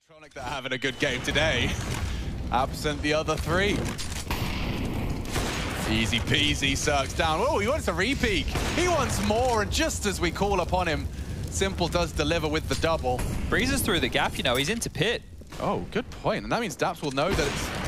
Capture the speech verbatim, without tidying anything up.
They're having a good game today. Absent the other three. Easy peasy, Cirque's down. Oh, he wants a repeat. He wants more, and just as we call upon him, S one mple does deliver with the double. Breezes through the gap, you know, he's into pit. Oh, good point. And that means Daps will know that it's